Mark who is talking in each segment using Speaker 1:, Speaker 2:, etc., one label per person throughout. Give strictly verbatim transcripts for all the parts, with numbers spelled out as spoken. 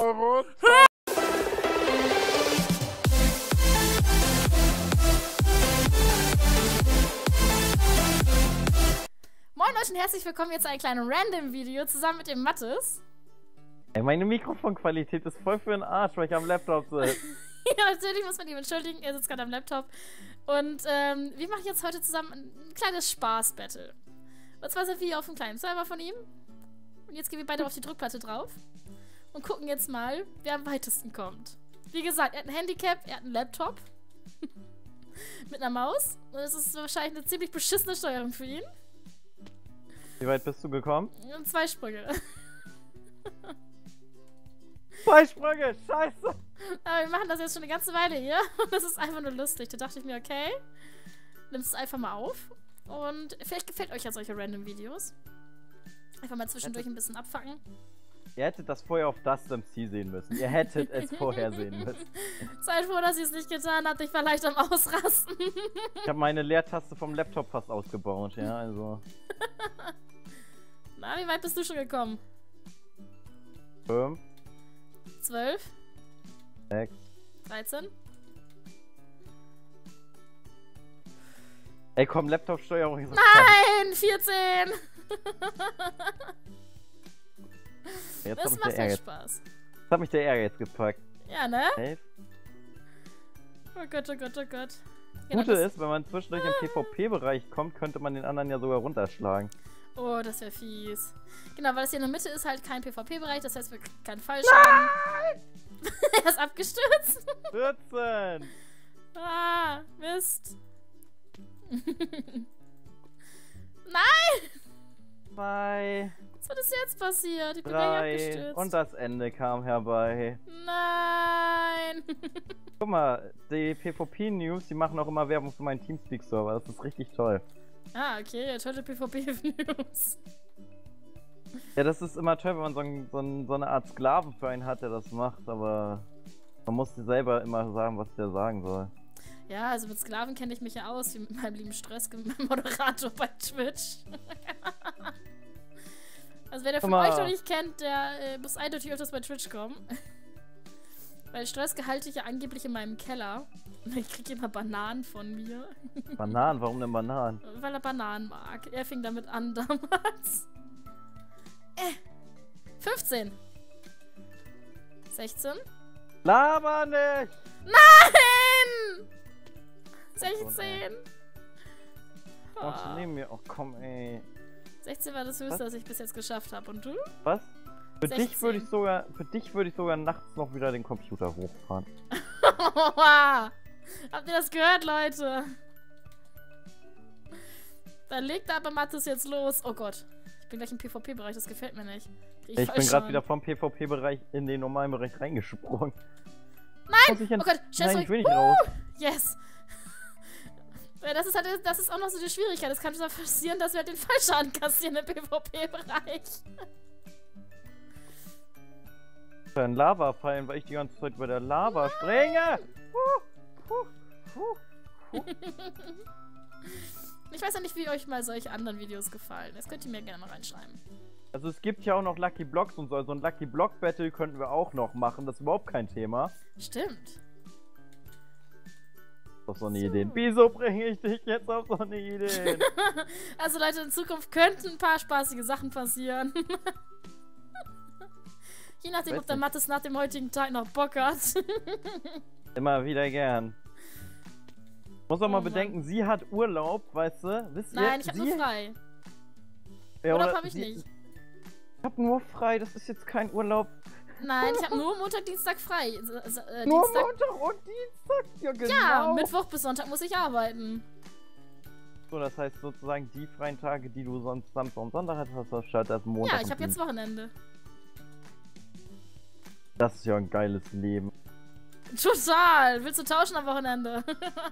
Speaker 1: runter.
Speaker 2: Moin Leute und herzlich willkommen jetzt zu einem kleinen Random-Video zusammen mit dem Mathis.
Speaker 1: Ey, meine Mikrofonqualität ist voll für den Arsch, weil ich am Laptop sitze.
Speaker 2: Ja, natürlich muss man ihm entschuldigen, er sitzt gerade am Laptop. Und ähm, wir machen jetzt heute zusammen ein kleines Spaß-Battle. Und zwar sind wir hier auf einem kleinen Server von ihm. Und jetzt gehen wir beide auf die Druckplatte drauf. Und gucken jetzt mal, wer am weitesten kommt. Wie gesagt, er hat ein Handicap, er hat einen Laptop. Mit einer Maus. Und es ist wahrscheinlich eine ziemlich beschissene Steuerung für ihn.
Speaker 1: Wie weit bist du gekommen?
Speaker 2: Und zwei Sprünge.
Speaker 1: Zwei Sprünge, scheiße!
Speaker 2: Aber wir machen das jetzt schon eine ganze Weile hier. Und das ist einfach nur lustig. Da dachte ich mir, okay, nimmst es einfach mal auf. Und vielleicht gefällt euch ja solche Random-Videos. Einfach mal zwischendurch ein bisschen abfacken.
Speaker 1: Ihr hättet das vorher auf Dust M C sehen müssen. Ihr hättet es vorher sehen müssen.
Speaker 2: Seid froh, dass ihr es nicht getan habt. Ich war leicht am Ausrasten.
Speaker 1: Ich habe meine Leertaste vom Laptop fast ausgebaut, ja, also.
Speaker 2: Na, wie weit bist du schon gekommen?
Speaker 1: Fünf.
Speaker 2: Zwölf.
Speaker 1: Sechs.
Speaker 2: Dreizehn.
Speaker 1: Ey, komm, Laptop-Steuerung ist
Speaker 2: Nein! vierzehn!
Speaker 1: Jetzt
Speaker 2: Das
Speaker 1: hat
Speaker 2: macht
Speaker 1: der
Speaker 2: halt
Speaker 1: Ärger.
Speaker 2: Spaß.
Speaker 1: Jetzt hat mich der Ärger jetzt gepackt.
Speaker 2: Ja, ne?
Speaker 1: Elf.
Speaker 2: Oh Gott, oh Gott, oh Gott. Genau,
Speaker 1: Gute
Speaker 2: das-
Speaker 1: ist, wenn man zwischendurch im PvP-Bereich kommt, könnte man den anderen ja sogar runterschlagen.
Speaker 2: Oh, das wäre fies. Genau, weil das hier in der Mitte ist halt kein PvP-Bereich, das heißt, wir kriegen keinen Fallschaden. Er ist abgestürzt.
Speaker 1: vierzehn!
Speaker 2: Ah, Mist. Nein!
Speaker 1: Zwei,
Speaker 2: Was ist jetzt passiert? Ich bin gleich
Speaker 1: drei
Speaker 2: abgestürzt.
Speaker 1: und das Ende kam herbei.
Speaker 2: Nein!
Speaker 1: Guck mal, die PvP-News, die machen auch immer Werbung für meinen Teamspeak-Server. Das ist richtig toll.
Speaker 2: Ah, okay, tolle PvP-News.
Speaker 1: Ja, das ist immer toll, wenn man so, ein, so, ein, so eine Art Sklaven für einen hat, der das macht, aber man muss selber immer sagen, was der sagen soll.
Speaker 2: Ja, also mit Sklaven kenne ich mich ja aus, wie mit meinem lieben Stress-Moderator bei Twitch. Also wer der von euch noch nicht kennt, der äh, muss eindeutig öfters bei Twitch kommen. Weil Stress gehalte ich ja angeblich in meinem Keller. Und ich kriege immer Bananen von mir.
Speaker 1: Bananen, warum denn Bananen?
Speaker 2: Weil er Bananen mag. Er fing damit an damals. Äh. fünfzehn. sechzehn.
Speaker 1: Laber nicht!
Speaker 2: Nein! sechzehn.
Speaker 1: Oh,
Speaker 2: Oh.
Speaker 1: neben mir. Oh, komm, ey.
Speaker 2: sechzehn war das Höchste,
Speaker 1: Was?
Speaker 2: was ich bis jetzt geschafft habe. Und du?
Speaker 1: Was? Für dich
Speaker 2: sechzehn.
Speaker 1: würde ich sogar, für dich würde ich sogar nachts noch wieder den Computer hochfahren.
Speaker 2: Habt ihr das gehört, Leute? Dann legt aber Mathis jetzt los. Oh Gott. Ich bin gleich im PvP-Bereich, das gefällt mir nicht.
Speaker 1: Ich, ich bin gerade wieder vom PvP-Bereich in den normalen Bereich reingesprungen.
Speaker 2: Nein!
Speaker 1: Ich
Speaker 2: Oh Gott, schnell
Speaker 1: Nein,
Speaker 2: zurück.
Speaker 1: ich will nicht
Speaker 2: uh,
Speaker 1: raus.
Speaker 2: Yes! Ja, das ist halt, das ist auch noch so die Schwierigkeit. Es kann schon passieren, dass wir halt den Fallschaden kassieren im PvP-Bereich.
Speaker 1: Ein Lava fallen, weil ich die ganze Zeit über der Lava springe. Huh, huh, huh, huh.
Speaker 2: Ich weiß ja nicht, wie euch mal solche anderen Videos gefallen. Das könnt ihr mir gerne mal reinschreiben.
Speaker 1: Also es gibt ja auch noch Lucky Blocks und so. Also ein Lucky Block Battle könnten wir auch noch machen. Das ist überhaupt kein Thema.
Speaker 2: Stimmt.
Speaker 1: Auf so eine
Speaker 2: So.
Speaker 1: Idee. Wieso bringe ich dich jetzt auf so eine Idee?
Speaker 2: Also Leute, in Zukunft könnten ein paar spaßige Sachen passieren. Je nachdem,
Speaker 1: Weiß
Speaker 2: ob der
Speaker 1: nicht.
Speaker 2: Mathis nach dem heutigen Tag noch Bock hat.
Speaker 1: Immer wieder gern. Muss auch mal
Speaker 2: Oh Mann.
Speaker 1: bedenken, sie hat Urlaub, weißt du? Wisst ihr?
Speaker 2: Nein, ich hab
Speaker 1: sie,
Speaker 2: nur frei.
Speaker 1: Ja,
Speaker 2: Urlaub
Speaker 1: oder
Speaker 2: habe ich
Speaker 1: sie,
Speaker 2: nicht.
Speaker 1: Ich hab nur frei, das ist jetzt kein Urlaub.
Speaker 2: Nein, ich habe nur Montag, Dienstag frei. S- s- Äh,
Speaker 1: Nur
Speaker 2: Dienstag.
Speaker 1: Montag und Dienstag? Ja, genau.
Speaker 2: Ja, Mittwoch bis Sonntag muss ich arbeiten.
Speaker 1: So, das heißt sozusagen die freien Tage, die du sonst Samstag und Sonntag hast, hast du statt erst Montag.
Speaker 2: Ja, ich
Speaker 1: und
Speaker 2: habe jetzt
Speaker 1: Dienstag.
Speaker 2: Wochenende.
Speaker 1: Das ist ja ein geiles Leben.
Speaker 2: Total. Willst du tauschen am Wochenende?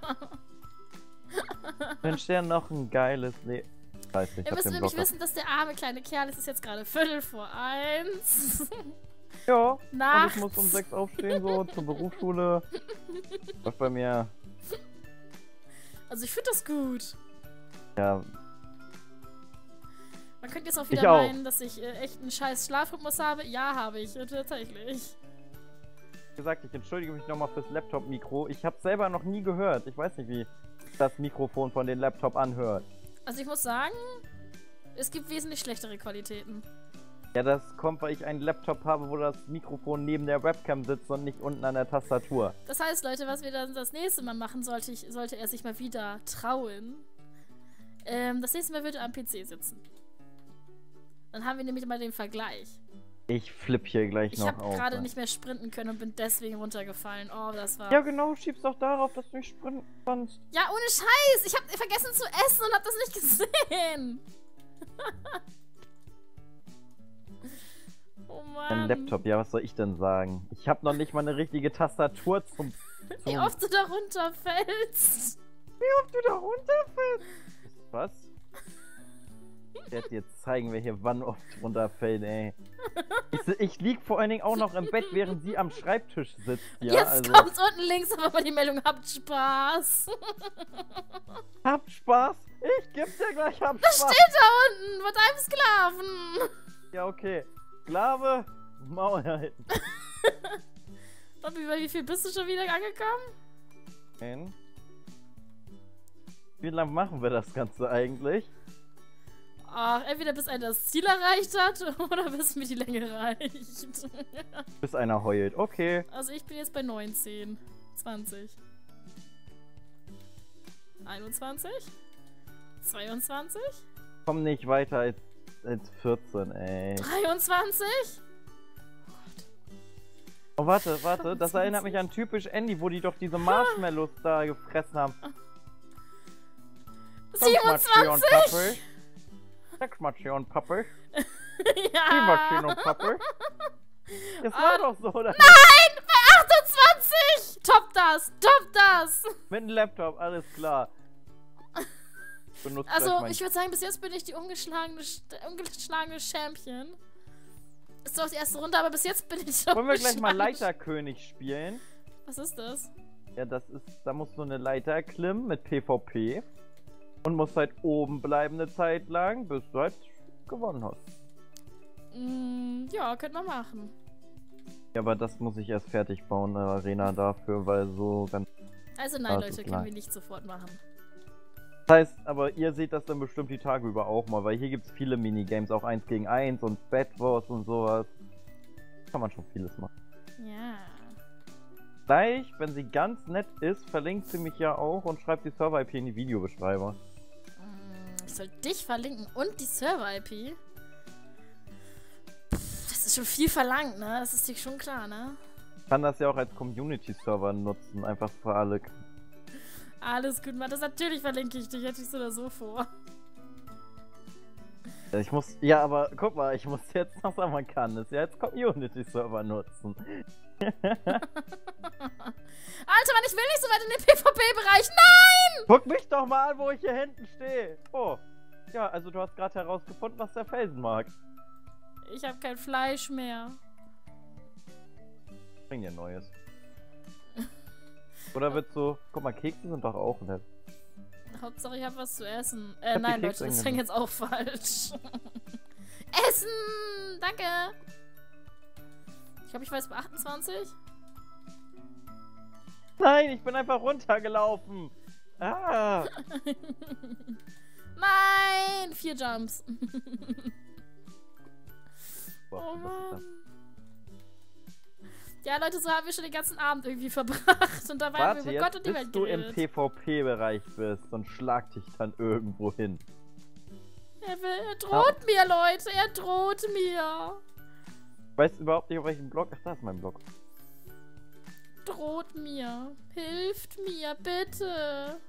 Speaker 1: Ich wünsche dir noch ein geiles Leben. Scheiße, ich
Speaker 2: Ihr
Speaker 1: hab
Speaker 2: müsst
Speaker 1: den
Speaker 2: nämlich
Speaker 1: Blocker.
Speaker 2: wissen, dass der arme kleine Kerl, es ist jetzt gerade Viertel vor eins.
Speaker 1: Ja, und
Speaker 2: Nachts.
Speaker 1: ich muss um sechs aufstehen, so, zur Berufsschule. Was bei mir,
Speaker 2: Also ich finde das gut.
Speaker 1: ja,
Speaker 2: Man könnte jetzt auch
Speaker 1: Ich
Speaker 2: wieder
Speaker 1: auch.
Speaker 2: meinen, dass ich äh, echt einen scheiß Schlafrhythmus habe. Ja, habe ich, äh, tatsächlich.
Speaker 1: gesagt, ich entschuldige mich nochmal fürs Laptop-Mikro. Ich habe selber noch nie gehört. Ich weiß nicht, wie das Mikrofon von den Laptop anhört.
Speaker 2: Also ich muss sagen, es gibt wesentlich schlechtere Qualitäten.
Speaker 1: Ja, das kommt, weil ich einen Laptop habe, wo das Mikrofon neben der Webcam sitzt und nicht unten an der Tastatur.
Speaker 2: Das heißt, Leute, was wir dann das nächste Mal machen, sollte, ich, sollte er sich mal wieder trauen. Ähm, das nächste Mal wird er am P C sitzen. Dann haben wir nämlich mal den Vergleich.
Speaker 1: Ich flipp hier gleich
Speaker 2: Ich
Speaker 1: noch
Speaker 2: habe
Speaker 1: auf.
Speaker 2: gerade nicht mehr sprinten können und bin deswegen runtergefallen. Oh, das war...
Speaker 1: Ja, genau, schieb's doch darauf, dass du nicht sprinten kannst.
Speaker 2: Ja, ohne Scheiß! Ich habe vergessen zu essen und habe das nicht gesehen! Oh Mann.
Speaker 1: Ein Laptop, ja, was soll ich denn sagen? Ich habe noch nicht mal eine richtige Tastatur zum... zum
Speaker 2: Wie oft du da runterfällst!
Speaker 1: Wie oft du da runterfällst! Was? Ich werde dir zeigen, wer hier wann oft runterfällt, ey. Ich, ich lieg vor allen Dingen auch noch im Bett, während sie am Schreibtisch sitzt. Ja,
Speaker 2: Jetzt
Speaker 1: also,
Speaker 2: kommt's unten links, aber mal die Meldung, habt Spaß.
Speaker 1: Habt Spaß? Ich geb dir gleich, habt
Speaker 2: Das
Speaker 1: Spaß.
Speaker 2: steht da unten, mit einem Sklaven.
Speaker 1: Ja, okay. Sklave, Maul halten.
Speaker 2: Und wie, wie viel bist du schon wieder angekommen?
Speaker 1: Nein. Wie lange machen wir das Ganze eigentlich?
Speaker 2: Ach, entweder bis einer das Ziel erreicht hat oder bis mir die Länge reicht.
Speaker 1: Bis einer heult. Okay.
Speaker 2: Also ich bin jetzt bei neunzehn, zwanzig, einundzwanzig, zweiundzwanzig,
Speaker 1: Komm nicht weiter als, als vierzehn, ey.
Speaker 2: dreiundzwanzig.
Speaker 1: Oh, warte, warte. Das erinnert mich an typisch Andy, wo die doch diese Marshmallows da gefressen haben.
Speaker 2: siebenundzwanzig!
Speaker 1: Sechs Mation, Pappe.
Speaker 2: Ja.
Speaker 1: Sieben Mation, Pappe. Das war
Speaker 2: Ah.
Speaker 1: doch so, oder?
Speaker 2: Nein! Bei achtundzwanzig! Top das! Top das!
Speaker 1: Mit dem Laptop, alles klar. Benutzt
Speaker 2: Also,
Speaker 1: gleich mein-
Speaker 2: ich würde sagen, bis jetzt bin ich die ungeschlagene, St- ungeschlagene Champion. Ist doch die erste Runde, aber bis jetzt bin ich schon.
Speaker 1: Wollen wir gleich mal
Speaker 2: ungeschlagen.
Speaker 1: Leiterkönig spielen?
Speaker 2: Was ist das?
Speaker 1: Ja, das ist, da musst du eine Leiter erklimmen mit PvP. Und musst halt oben bleiben eine Zeit lang, bis du halt gewonnen hast.
Speaker 2: Mm, ja, könnte man machen.
Speaker 1: Ja, aber das muss ich erst fertig bauen, eine Arena dafür, weil so ganz...
Speaker 2: Also nein,
Speaker 1: Das ist
Speaker 2: Leute, können
Speaker 1: klar.
Speaker 2: wir nicht sofort machen.
Speaker 1: Das heißt, aber ihr seht das dann bestimmt die Tage über auch mal, weil hier gibt es viele Minigames, auch eins gegen eins und Bed Wars und sowas. Kann man schon vieles machen.
Speaker 2: Ja.
Speaker 1: Gleich, wenn sie ganz nett ist, verlinkt sie mich ja auch und schreibt die Server-I P in die Videobeschreibung.
Speaker 2: Mm, Ich soll dich verlinken und die Server-I P? Pff, Das ist schon viel verlangt, ne? Das ist dir schon klar, ne?
Speaker 1: Ich kann das ja auch als Community-Server nutzen, einfach für alle.
Speaker 2: Alles gut, Mann. Das natürlich verlinke ich dich. Hätte ich so oder so vor.
Speaker 1: Ich muss, ja, aber guck mal, ich muss jetzt noch sagen, man kann es ja als Community-Server nutzen.
Speaker 2: Alter, Mann, ich will nicht so weit in den PvP-Bereich. Nein!
Speaker 1: Guck mich doch mal an, wo ich hier hinten stehe. Oh, ja, also du hast gerade herausgefunden, was der Felsen mag.
Speaker 2: Ich habe kein Fleisch mehr.
Speaker 1: Bring dir Neues. Oder wird so, guck mal, Kekse sind doch auch nett.
Speaker 2: Hauptsache, ich habe was zu essen.
Speaker 1: hab
Speaker 2: Äh,
Speaker 1: die
Speaker 2: nein, Leute,
Speaker 1: Kekse
Speaker 2: das klingt jetzt auch falsch. Essen! Danke! Ich glaube, ich war jetzt bei achtundzwanzig.
Speaker 1: Nein, ich bin einfach runtergelaufen. Ah.
Speaker 2: Nein! Vier Jumps.
Speaker 1: Boah,
Speaker 2: Oh
Speaker 1: was ist
Speaker 2: Mann.
Speaker 1: das?
Speaker 2: Ja, Leute, so haben wir schon den ganzen Abend irgendwie verbracht. Und dabei haben
Speaker 1: Warte,
Speaker 2: wir über Gott
Speaker 1: jetzt
Speaker 2: und die
Speaker 1: bis
Speaker 2: Welt
Speaker 1: du im
Speaker 2: geredet.
Speaker 1: PvP-Bereich bist und schlag dich dann irgendwo hin.
Speaker 2: Er, will, er droht mir, Leute. Er droht mir.
Speaker 1: Ich weiß überhaupt nicht, auf welchem Block. Ach, da ist mein Block.
Speaker 2: Droht mir. Hilft mir, bitte.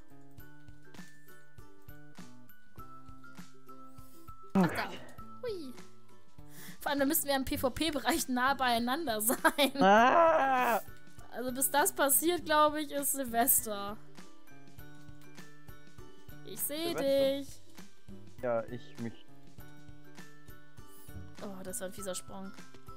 Speaker 2: Ach, da. Hui. Vor allem, da müssten wir im PvP-Bereich nah beieinander sein.
Speaker 1: Ah!
Speaker 2: Also bis das passiert, glaube ich, ist Silvester. Ich sehe
Speaker 1: Silvester?
Speaker 2: dich.
Speaker 1: Ja, ich mich.
Speaker 2: Oh, das war ein fieser Sprung.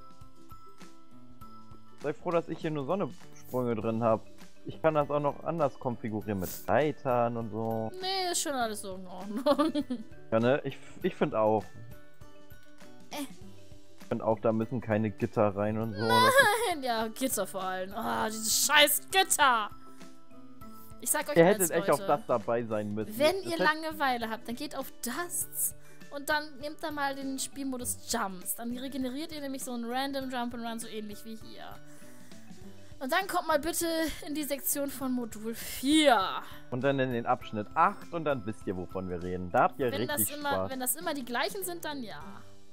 Speaker 1: Sei froh, dass ich hier nur Sonnensprünge drin habe. Ich kann das auch noch anders konfigurieren mit Leitern und so.
Speaker 2: Nee, ist schon alles so in Ordnung.
Speaker 1: Ja, ne? Ich, ich finde auch.
Speaker 2: Äh.
Speaker 1: Und auch da müssen keine Gitter rein und so.
Speaker 2: Nein, ja, Gitter vor allem. Oh, diese scheiß Gitter. Ich sag euch
Speaker 1: Ihr
Speaker 2: eins,
Speaker 1: hättet echt
Speaker 2: Leute.
Speaker 1: auf das dabei sein müssen.
Speaker 2: Wenn
Speaker 1: Das
Speaker 2: ihr
Speaker 1: hätte-
Speaker 2: Langeweile habt, dann geht auf das und dann nehmt da mal den Spielmodus Jumps. Dann regeneriert ihr nämlich so einen Random Jump and Run, so ähnlich wie hier. Und dann kommt mal bitte in die Sektion von Modul vier.
Speaker 1: Und dann in den Abschnitt acht und dann wisst ihr, wovon wir reden. Da habt ihr
Speaker 2: Wenn das,
Speaker 1: richtig
Speaker 2: immer,
Speaker 1: Spaß.
Speaker 2: wenn das immer die gleichen sind, dann ja.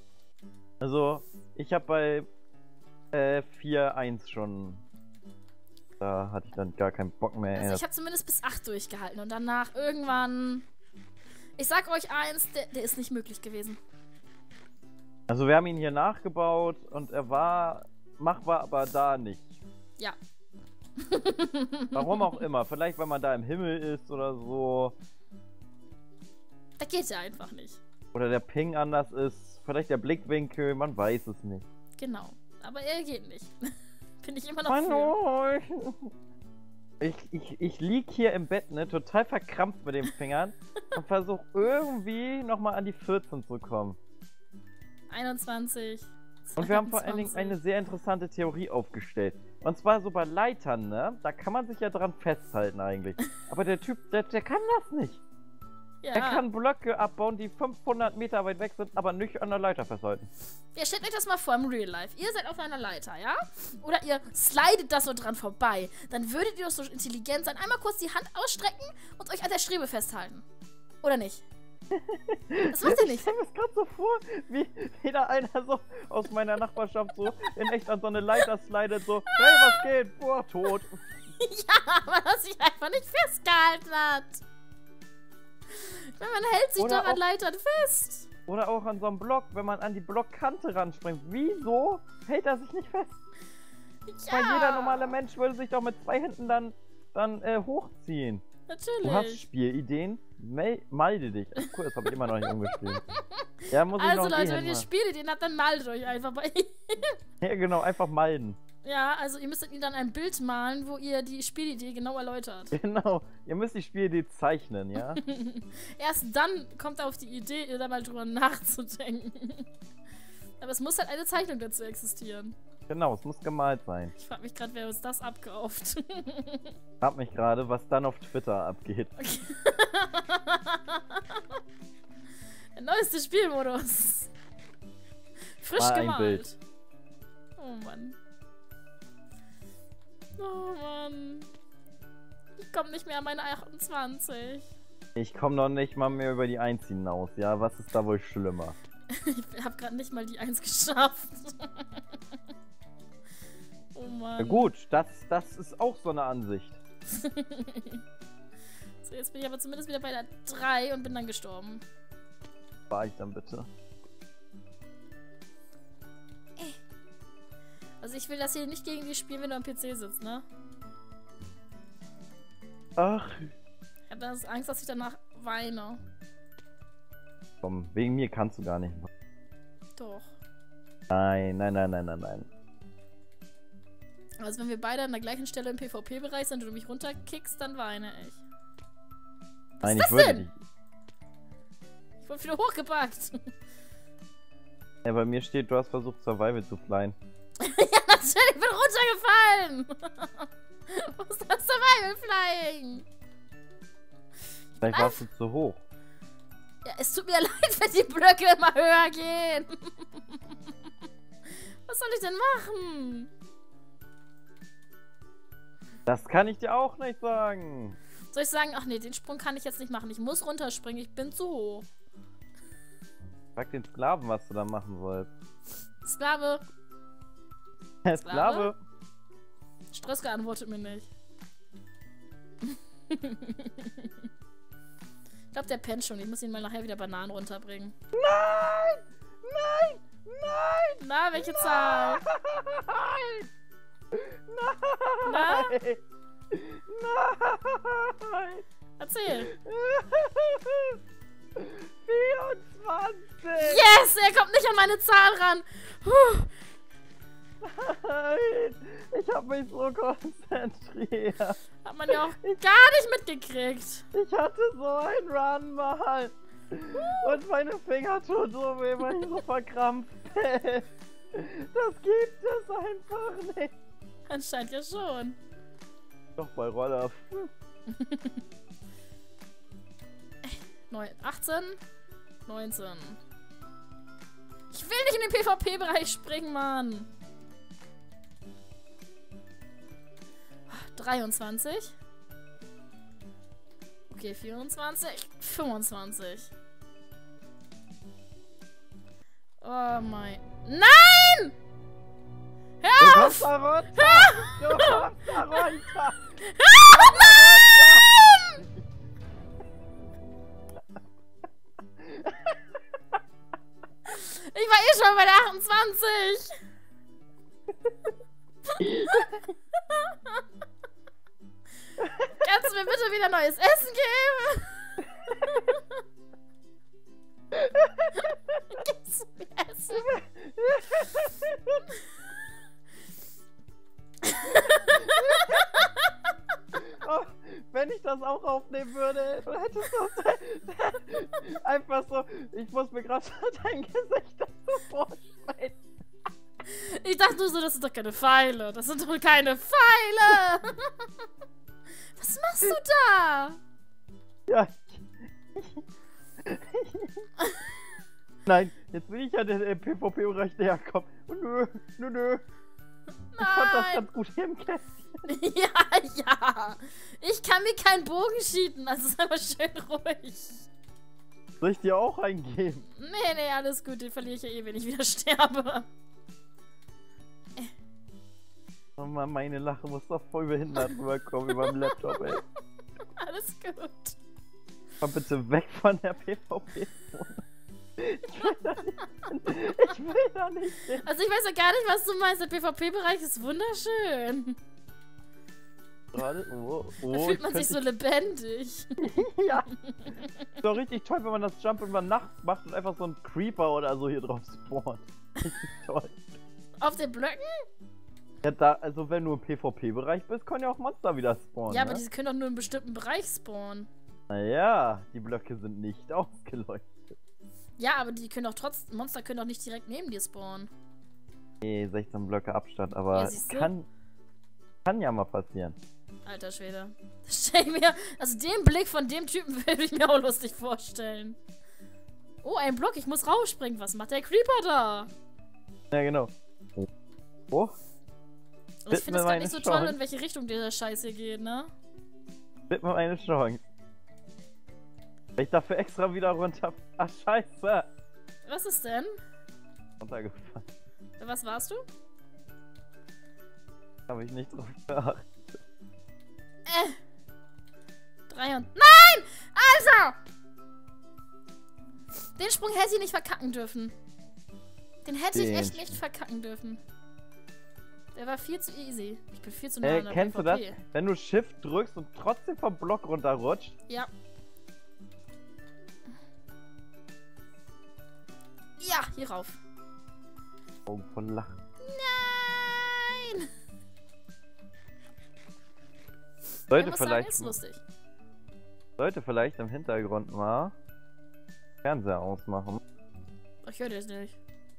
Speaker 1: Also, ich habe bei äh, vier eins schon... Da hatte ich dann gar keinen Bock mehr.
Speaker 2: Also ich habe zumindest bis acht durchgehalten und danach irgendwann... Ich sag euch eins, der, der ist nicht möglich gewesen.
Speaker 1: Also wir haben ihn hier nachgebaut und er war machbar, aber da nicht.
Speaker 2: Ja.
Speaker 1: Warum auch immer. Vielleicht, weil man da im Himmel ist oder so.
Speaker 2: Da geht er einfach nicht.
Speaker 1: Oder der Ping anders ist. Vielleicht der Blickwinkel, man weiß es nicht.
Speaker 2: Genau. Aber er geht nicht. Bin ich immer noch
Speaker 1: Mann,
Speaker 2: für.
Speaker 1: oh, ich, ich, ich lieg hier im Bett, ne, total verkrampft mit den Fingern und versuche irgendwie nochmal an die vierzehn zu kommen.
Speaker 2: einundzwanzig.
Speaker 1: Und wir haben vor allen Dingen
Speaker 2: zweiundzwanzig.
Speaker 1: eine sehr interessante Theorie aufgestellt. Und zwar so bei Leitern, ne? Da kann man sich ja dran festhalten eigentlich. Aber der Typ, der, der kann das nicht.
Speaker 2: Ja.
Speaker 1: Er kann Blöcke abbauen, die fünfhundert Meter weit weg sind, aber nicht an der Leiter festhalten.
Speaker 2: Ja, stellt euch das mal vor im Real Life. Ihr seid auf einer Leiter, ja? Oder ihr slidet da so dran vorbei. Dann würdet ihr doch so intelligent sein, einmal kurz die Hand ausstrecken und euch an der Strebe festhalten. Oder nicht? Das macht ihr
Speaker 1: Ich
Speaker 2: nicht.
Speaker 1: stelle mir das gerade so vor, wie wieder einer so aus meiner Nachbarschaft so in echt an so eine Leiter slidet, so, hey, was geht? Boah, tot.
Speaker 2: Ja, aber dass sich einfach nicht festgehalten hat. Weil man hält sich
Speaker 1: Oder
Speaker 2: doch an
Speaker 1: auch-
Speaker 2: Leitern fest.
Speaker 1: Oder auch an so einem Block, wenn man an die Blockkante ranspringt. Wieso hält er sich nicht fest?
Speaker 2: Ja,
Speaker 1: Weil jeder normale Mensch würde sich doch mit zwei Händen dann, dann äh, hochziehen.
Speaker 2: natürlich.
Speaker 1: Du hast Spielideen? Mel melde dich. Ach, cool, das habe ich immer noch nicht umgespielt. Ja, muss ich
Speaker 2: Also
Speaker 1: noch
Speaker 2: Leute,
Speaker 1: gehen,
Speaker 2: wenn ihr
Speaker 1: mal.
Speaker 2: Spielideen habt, dann meldet euch einfach bei ihm.
Speaker 1: Ja, genau, einfach melden.
Speaker 2: Ja, also ihr müsstet ihm dann ein Bild malen, wo ihr die Spielidee genau erläutert.
Speaker 1: Genau, ihr müsst die Spielidee zeichnen, ja?
Speaker 2: Erst dann kommt er auf die Idee, da mal drüber nachzudenken. Aber es muss halt eine Zeichnung dazu existieren.
Speaker 1: Genau, es muss gemalt sein.
Speaker 2: Ich frage mich gerade, wer uns das abkauft.
Speaker 1: Frag mich gerade, was dann auf Twitter abgeht.
Speaker 2: Okay. Der neueste Spielmodus. Frisch
Speaker 1: Mal ein
Speaker 2: gemalt.
Speaker 1: Bild.
Speaker 2: Oh Mann. Oh Mann. Ich komme nicht mehr an meine achtundzwanzig.
Speaker 1: Ich komme noch nicht mal mehr über die eins hinaus, ja? Was ist da wohl schlimmer?
Speaker 2: Ich habe gerade nicht mal die eins geschafft. Oh Mann.
Speaker 1: Ja, gut, das, das ist auch so eine Ansicht.
Speaker 2: So, jetzt bin ich aber zumindest wieder bei der drei und bin dann gestorben.
Speaker 1: War ich dann bitte?
Speaker 2: Also ich will das hier nicht gegen dich spielen, wenn du am P C sitzt, ne?
Speaker 1: Ach,
Speaker 2: Ich habe das Angst, dass ich danach weine.
Speaker 1: komm, wegen mir kannst du gar nicht.
Speaker 2: Doch.
Speaker 1: Nein, nein, nein, nein, nein, nein.
Speaker 2: Also wenn wir beide an der gleichen Stelle im PvP-Bereich sind und du mich runterkickst, dann weine ich.
Speaker 1: Nein,
Speaker 2: ist
Speaker 1: ich
Speaker 2: das
Speaker 1: würde
Speaker 2: denn?
Speaker 1: nicht.
Speaker 2: Ich wurde wieder hochgepackt.
Speaker 1: Ja, bei mir steht, du hast versucht, Survival zu flyen.
Speaker 2: Ja, natürlich, ich bin runtergefallen. Wo ist das Survival Flying?
Speaker 1: Vielleicht
Speaker 2: Was?
Speaker 1: warst du zu hoch.
Speaker 2: Ja, es tut mir leid, wenn die Blöcke immer höher gehen. Was soll ich denn machen?
Speaker 1: Das kann ich dir auch nicht sagen.
Speaker 2: Soll ich sagen, ach nee, den Sprung kann ich jetzt nicht machen. Ich muss runterspringen, ich bin zu hoch.
Speaker 1: Frag den Sklaven, was du da machen sollst.
Speaker 2: Sklave.
Speaker 1: Herr Sklave?
Speaker 2: Ströske antwortet mir nicht. Ich glaube, der pennt schon. Ich muss ihn mal nachher wieder Bananen runterbringen.
Speaker 1: Nein! Nein! Nein!
Speaker 2: Na, welche Zahl?
Speaker 1: Nein!
Speaker 2: Na?
Speaker 1: Nein! Nein!
Speaker 2: Erzähl.
Speaker 1: vierundzwanzig!
Speaker 2: Yes, er kommt nicht an meine Zahl ran. Puh.
Speaker 1: Nein! Ich hab mich so konzentriert.
Speaker 2: Hat man ja auch gar nicht mitgekriegt.
Speaker 1: Ich hatte so einen Run mal. Und meine Finger tun so weh, weil ich so verkrampft bin. Das gibt es einfach nicht.
Speaker 2: Anscheinend ja schon.
Speaker 1: Doch bei Roller.
Speaker 2: Neun, achtzehn, neunzehn. Ich will nicht in den PvP-Bereich springen, Mann. dreiundzwanzig. Okay, vierundzwanzig, fünfundzwanzig. Oh mein... Nein! Hör auf!
Speaker 1: Du kommst da runter! Du kommst da runter!
Speaker 2: Nein! Ich war eh schon bei der achtundzwanzig! Kannst du mir bitte wieder neues Essen geben? Gibst du mir Essen?
Speaker 1: Oh, wenn ich das auch aufnehmen würde, du hättest das einfach so. Ich muss mir gerade dein Gesicht dazu vorstellen.
Speaker 2: Ich dachte nur so, das sind doch keine Pfeile. Das sind doch keine Pfeile. Was machst du da?
Speaker 1: Ja. Nein, jetzt will ich ja den PvP-Bereich näher kommen. Und nö, nö, nö. Ich fand das ganz gut hier im Kästchen.
Speaker 2: Ja, ja. Ich kann mir keinen Bogen schieben. Also ist aber schön ruhig.
Speaker 1: Soll ich dir auch eingeben?
Speaker 2: Nee, nee, alles gut. Den verliere ich ja eh, wenn ich wieder sterbe.
Speaker 1: Oh Mann, meine Lache muss doch voll behindert rüberkommen über dem Laptop, ey.
Speaker 2: Alles gut.
Speaker 1: Komm bitte weg von der PvP-Zone. Ich will da nicht hin. Ich will da nicht hin.
Speaker 2: Also ich weiß ja gar nicht, was du meinst. Der PvP-Bereich ist wunderschön.
Speaker 1: Gerade, oh, oh,
Speaker 2: Da fühlt man sich so lebendig.
Speaker 1: Ja. Ist doch richtig toll, wenn man das Jump immer nachts macht und einfach so ein Creeper oder so hier drauf spawnt. Richtig toll.
Speaker 2: Auf den Blöcken?
Speaker 1: Ja, da, also wenn du im PvP-Bereich bist, können ja auch Monster wieder spawnen.
Speaker 2: Ja,
Speaker 1: ne?
Speaker 2: aber die können doch nur in einem bestimmten Bereich spawnen.
Speaker 1: Naja, die Blöcke sind nicht ausgeleuchtet.
Speaker 2: Ja, aber die können doch trotzdem. Monster können doch nicht direkt neben dir spawnen.
Speaker 1: Nee, sechzehn Blöcke Abstand, aber
Speaker 2: Ja, siehst du?
Speaker 1: kann, kann ja mal passieren.
Speaker 2: Alter Schwede. Das stell ich mir. Also den Blick von dem Typen würde ich mir auch lustig vorstellen. Oh, ein Block, ich muss rausspringen. Was macht der Creeper da?
Speaker 1: Ja, genau. Oh.
Speaker 2: Also ich finde es gar nicht so toll, in welche Richtung dieser Scheiß hier geht, ne?
Speaker 1: Gib mir eine Chance. Ich dafür extra wieder runter. Ach, scheiße.
Speaker 2: Was ist denn?
Speaker 1: Runtergefallen.
Speaker 2: Was warst du?
Speaker 1: Habe ich nicht drauf geachtet.
Speaker 2: Äh. Drei und... Nein! Alter! Den Sprung hätte ich nicht verkacken dürfen. Den hätte
Speaker 1: Den
Speaker 2: ich echt
Speaker 1: Sprung.
Speaker 2: nicht verkacken dürfen. Der war viel zu easy. Ich bin viel zu nah
Speaker 1: Ey,
Speaker 2: an der
Speaker 1: kennst du das?
Speaker 2: PvP.
Speaker 1: Wenn du Shift drückst und trotzdem vom Block runterrutscht?
Speaker 2: Ja. Ja, hier rauf.
Speaker 1: Augen von Lachen.
Speaker 2: Nein!
Speaker 1: Sollte
Speaker 2: Ich muss
Speaker 1: vielleicht,
Speaker 2: sagen, ist lustig.
Speaker 1: sollte vielleicht im Hintergrund mal Fernseher ausmachen.
Speaker 2: Ich höre das nicht.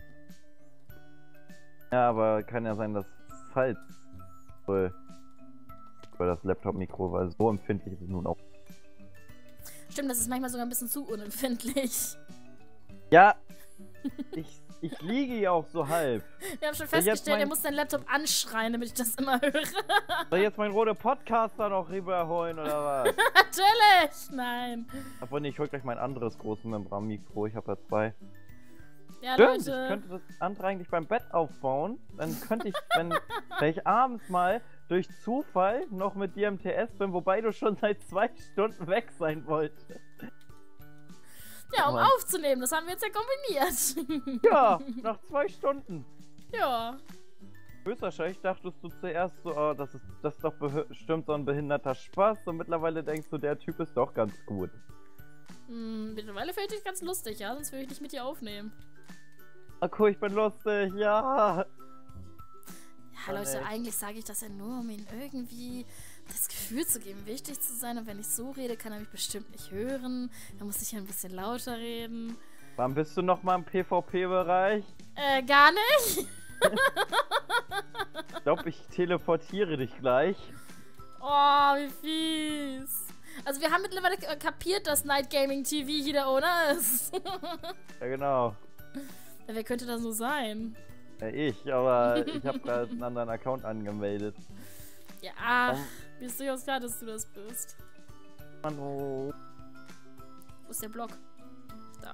Speaker 1: Ja, aber kann ja sein, dass falls wohl über das Laptop-Mikro, weil so empfindlich ist es nun auch.
Speaker 2: Stimmt, das ist manchmal sogar ein bisschen zu unempfindlich.
Speaker 1: Ja, ich, ich liege ja auch so halb.
Speaker 2: Wir haben schon
Speaker 1: Soll ich jetzt
Speaker 2: festgestellt, er
Speaker 1: mein-
Speaker 2: muss seinen Laptop anschreien, damit ich das immer höre.
Speaker 1: Soll ich jetzt meinen roten Podcaster noch rüberholen oder was?
Speaker 2: Natürlich! Nein.
Speaker 1: Obwohl, nee, ich hol gleich mein anderes großes Membran-Mikro. Ich habe ja zwei.
Speaker 2: Ja,
Speaker 1: Stimmt, ich
Speaker 2: Leute.
Speaker 1: könnte das andere eigentlich beim Bett aufbauen. Dann könnte ich, wenn, wenn ich abends mal durch Zufall noch mit dir im T S bin, wobei du schon seit zwei Stunden weg sein wolltest.
Speaker 2: Ja, um
Speaker 1: Mann.
Speaker 2: aufzunehmen. Das haben wir jetzt ja kombiniert.
Speaker 1: Ja, nach zwei Stunden.
Speaker 2: Ja.
Speaker 1: Höchstwahrscheinlich dachtest du zuerst so, oh, das ist, das ist doch bestimmt so ein behinderter Spaß. Und mittlerweile denkst du, der Typ ist doch ganz gut.
Speaker 2: Hm, mittlerweile finde ich ganz lustig, ja? Sonst würde ich nicht mit dir aufnehmen.
Speaker 1: Ah, cool, ich bin lustig, ja.
Speaker 2: Ja, Leute,
Speaker 1: echt.
Speaker 2: eigentlich sage ich das ja nur, um ihm irgendwie das Gefühl zu geben, wichtig zu sein. Und wenn ich so rede, kann er mich bestimmt nicht hören. Dann muss ich ja ein bisschen lauter reden.
Speaker 1: Wann bist du noch mal im PvP-Bereich?
Speaker 2: Äh, gar nicht.
Speaker 1: Ich glaube, ich teleportiere dich gleich.
Speaker 2: Oh, wie fies. Also wir haben mittlerweile kapiert, dass Night Gaming T V hier der Owner ist.
Speaker 1: Ja, genau.
Speaker 2: Ja, wer könnte das so sein?
Speaker 1: Ja, ich, aber ich habe gerade einen anderen Account angemeldet.
Speaker 2: Ja, ach, mir ist durchaus klar, dass du das bist.
Speaker 1: Hallo.
Speaker 2: Wo ist der Block? Da.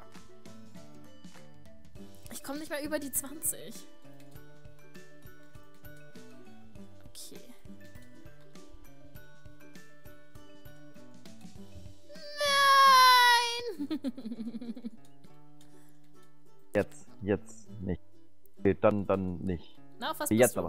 Speaker 2: Ich komme nicht mal über die zwanzig. Okay. Nein!
Speaker 1: Jetzt, jetzt nicht. Okay, dann, dann nicht.
Speaker 2: Na, auf was
Speaker 1: Jetzt
Speaker 2: bist du?
Speaker 1: aber.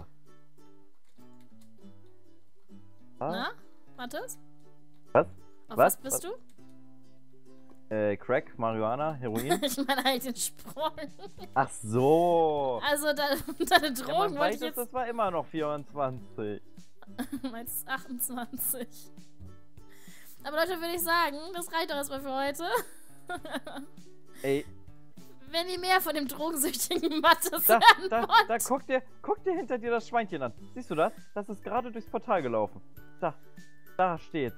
Speaker 1: Ah?
Speaker 2: Na, Mathis?
Speaker 1: Was?
Speaker 2: Auf was,
Speaker 1: Was?
Speaker 2: bist
Speaker 1: Was? du? Äh, Crack, Marihuana, Heroin?
Speaker 2: Ich meine halt den Sprung.
Speaker 1: Ach so.
Speaker 2: Also, de deine
Speaker 1: Ja,
Speaker 2: Drogen
Speaker 1: man
Speaker 2: wollte
Speaker 1: weiß
Speaker 2: ich
Speaker 1: es,
Speaker 2: jetzt...
Speaker 1: das war immer noch vierundzwanzig.
Speaker 2: Meins achtundzwanzig. Aber Leute, würde ich sagen, das reicht doch erstmal für heute.
Speaker 1: Ey,
Speaker 2: Wenn ihr mehr von dem drogensüchtigen Mathis
Speaker 1: da,
Speaker 2: lernen
Speaker 1: da,
Speaker 2: wollt.
Speaker 1: da, guck dir, guck dir hinter dir das Schweinchen an. Siehst du das? Das ist gerade durchs Portal gelaufen. Da, da steht.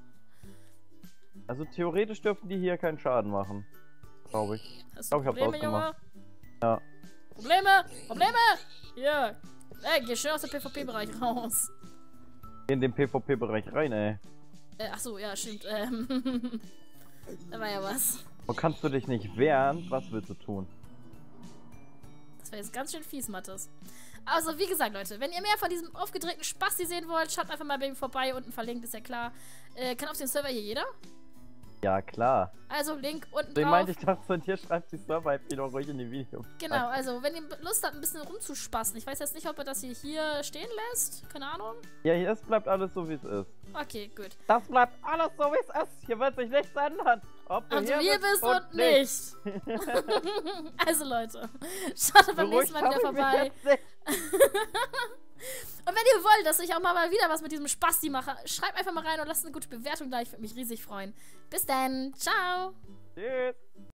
Speaker 1: Also theoretisch dürften die hier keinen Schaden machen. Glaube ich.
Speaker 2: Hast
Speaker 1: Ich
Speaker 2: du
Speaker 1: glaube, ich hab's
Speaker 2: Probleme, Junge?
Speaker 1: ausgemacht. Ja.
Speaker 2: Probleme? Probleme? Hier. Ey, geh schön aus dem PvP-Bereich raus.
Speaker 1: In den PvP-Bereich rein, ey.
Speaker 2: Äh, ach so, ja, stimmt. Ähm, da war ja was.
Speaker 1: Wo kannst du dich nicht wehren? Was willst du tun?
Speaker 2: Das war jetzt ganz schön fies, Mathis. Also, wie gesagt, Leute, wenn ihr mehr von diesem aufgedrehten Spasti sehen wollt, schaut einfach mal bei ihm vorbei. Unten verlinkt, ist ja klar. Äh, kann auf den Server hier jeder?
Speaker 1: Ja, klar.
Speaker 2: Also, Link unten
Speaker 1: Den
Speaker 2: drauf.
Speaker 1: meinte ich doch von dir, schreibt die Server doch ruhig in die Videos.
Speaker 2: Genau, also, wenn ihr Lust habt, ein bisschen rumzuspasten. Ich weiß jetzt nicht, ob er das hier, hier stehen lässt. Keine Ahnung.
Speaker 1: Ja, hier ist, bleibt alles so, wie es ist.
Speaker 2: Okay, gut.
Speaker 1: Das bleibt alles so, wie es ist. Hier wird sich nichts ändern. Ob du
Speaker 2: Und
Speaker 1: hier
Speaker 2: du hier bist und, und nicht. Also, Leute, schaut beim nächsten Mal wieder vorbei. Und wenn ihr wollt, dass ich auch mal wieder was mit diesem Spasti mache, schreibt einfach mal rein und lasst eine gute Bewertung da. Ich würde mich riesig freuen. Bis dann. Ciao.
Speaker 1: Tschüss.